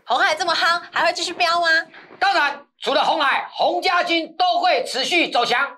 鸿海这么夯，还会继续飙吗？ 当然，除了鸿海，鸿家军都会持续走强。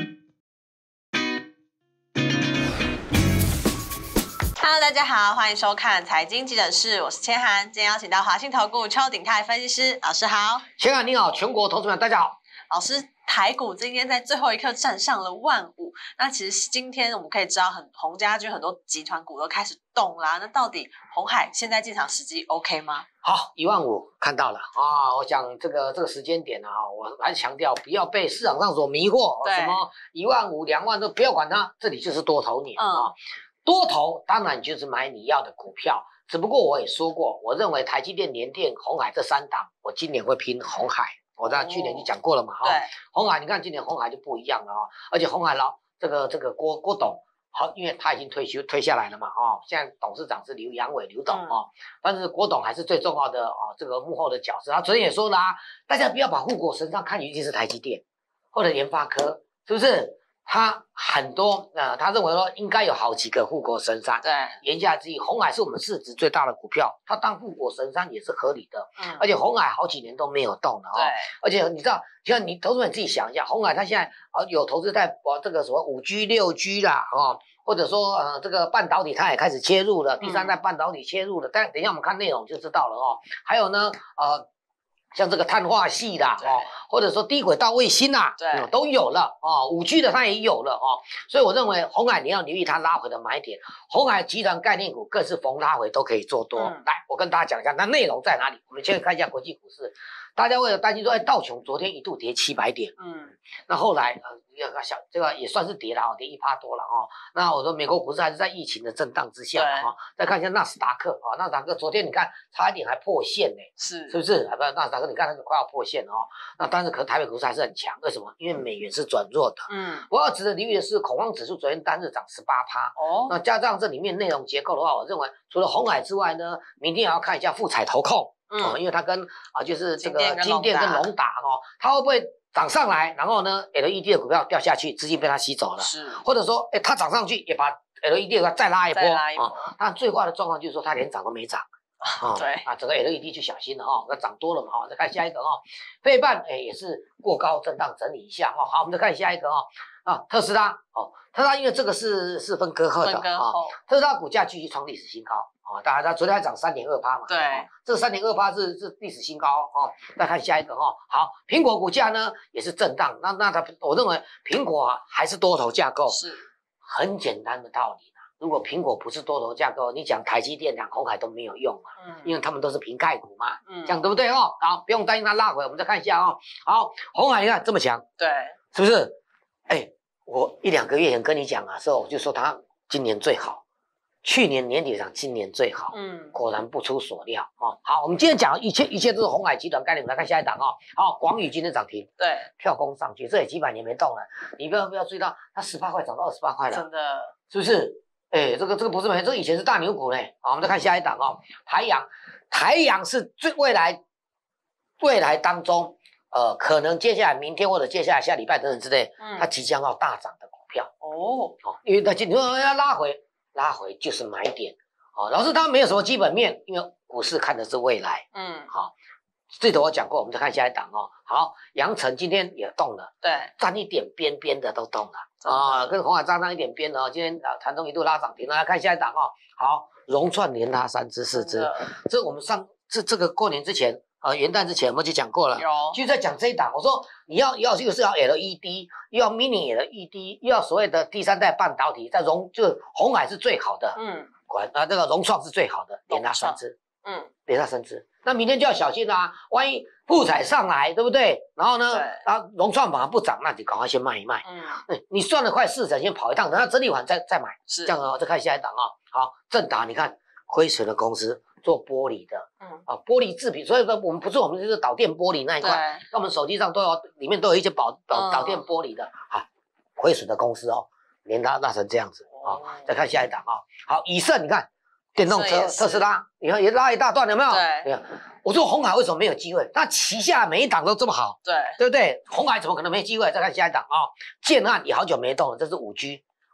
Hello， 大家好，欢迎收看财经急诊室，我是千涵，今天邀请到华信投顾邱鼎泰分析师老师好。 千涵你好，全国投资们大家好。 老师，台股今天在最后一刻站上了15000，那其实今天我们可以知道，鸿家军很多集团股都开始动啦。那到底鸿海现在进场时机 OK 吗？ 好，15000看到了啊！我想这个时间点啊，我还是强调不要被市场上所迷惑，什么15000、20000都不要管它，这里就是多头年啊。多头当然就是买你要的股票，只不过我也说过，我认为台积电、联电、鸿海这3档，我今年会拼鸿海。我在去年就讲过了嘛，哈。鸿海，你看今年鸿海就不一样了啊，而且鸿海这个郭董，好，因为他已经退下来了嘛，哦，现在董事长是刘扬伟刘董哦，但是郭董还是最重要的这个幕后的角色。他昨天也说了啊，大家不要把护国神山看一定是台积电或者联发科，是不是？他很多他认为说应该有好几个护国神山。对，言下之意，鸿海是我们市值最大的股票，它当护国神山也是合理的。而且鸿海好几年都没有动了哦。对，而且你知道，像你投资人自己想一下，鸿海它现在有投资在这个什么5G、6G 啦，哦，或者说这个半导体它也开始切入了，第三代半导体切入了。但等一下我们看内容就知道了哦。还有呢，像这个碳化系啦，或者说低轨道卫星啦，都有了哦。5G 的它也有了哦，所以我认为鸿海你要留意它拉回的买点。鸿海集团概念股更是逢拉回都可以做多。来，我跟大家讲一下，那内容在哪里？我们先看一下国际股市。大家为了担心说，道琼昨天一度跌700点，那后来这个也算是跌了哦，跌1%多了哦。那我说美国股市还是在疫情的震荡之下啊。再看一下纳斯达克啊，纳斯达克昨天你看差一点还破线呢，是不是？纳斯达克你看它快要破线了哦。那但是可台北股市还是很强，为什么？因为美元是转弱的。我要值得留意的是，恐慌指数昨天单日涨18%哦。那加上这里面内容结构的话，我认为除了鸿海之外呢，明天也要看一下富彩投控。因为它跟就是这个金电跟宏达哦，它会不会涨上来，然后呢 LED 的股票掉下去，资金被它吸走了，是，或者说它涨上去也把 LED 的股票再拉一波啊。但最坏的状况就是说它连涨都没涨。对啊，整个 LED 就小心了哦，那涨多了嘛哦。再看下一个哦，费半也是过高震荡整理一下哦。好，我们再看下一个哦，特斯拉哦，特斯拉因为这个是分割后的啊，特斯拉股价继续创历史新高。大家昨天还涨3.2%嘛？对，这3.2%是历史新高哦。再看下一个哦，好，苹果股价呢也是震荡，我认为苹果还是多头架构，是很简单的道理啦。如果苹果不是多头架构，你讲台积电、讲鸿海都没有用嘛，因为他们都是瓶盖股嘛，这样对不对哦？好，不用担心它拉回，我们再看一下哦。好，鸿海你看这么强，对，是不是？我1、2个月前跟你讲的时候，我就说它今年最好。去年年底涨，今年最好，果然不出所料哦。好，我们今天讲一切都是鸿海集团概念股，来看下一档哦。好，广宇今天涨停，对，跳空上去，这也几百年没动了。你不要注意到它18块涨到28块了，真的，是不是？这个不是这个以前是大牛股呢。好，我们再看下一档哦。台阳是未来当中，可能接下来明天或者接下来下礼拜等等之类，它即将要大涨的股票哦。因为你说要拉回就是买点，老师他没有什么基本面，因为股市看的是未来，好，这个我讲过，我们再看下一档哦。好，阳城今天也动了，对，沾一点边的都动了跟鸿海沾上一点边的哦。今天盘中一度拉涨停了，来看下一档哦。好，融创连拉3只4只，这我们这个过年之前。元旦之前我们就讲过了，就在讲这一档。我说你要就是要 LED， 又要 mini LED， 又要所谓的第三代半导体，就是鸿海是最好的，这个融创是最好的，连拉3只，连拉3只。那明天就要小心啦，万一富彩上来，对不对？然后呢，融创反而不涨，那你赶快先卖一卖。你赚了快40%，先跑一趟，等它整理完再买，这样哦。再看下一档哦。好，正达，你看亏损的公司。做玻璃的，玻璃制品，所以说我们就是导电玻璃那一块，那我们手机上里面都有一些导电玻璃的，亏损的公司哦，连它拉成这样子再看下一档好，以盛你看电动车特斯拉，你看也拉一大段，有没有？对，我说鸿海为什么没有机会？那旗下每一档都这么好，对不对？鸿海怎么可能没机会？再看下一档建汉也好久没动了，这是5G。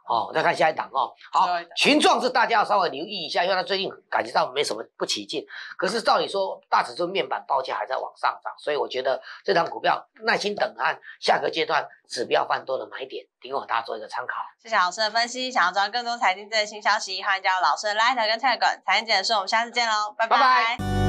哦，再看下一档哦。好，群创是大家要稍微留意一下，因为它最近感觉到没什么不起劲。可是照理说，大指数面板报价还在往上涨，所以我觉得这档股票耐心等看下个阶段指标翻多的买点，提供大家做一个参考。 谢谢老师的分析。想要知道更多财经最新消息，欢迎加入老师的 Line 跟 Telegram。财经简说，我们下次见喽，拜拜。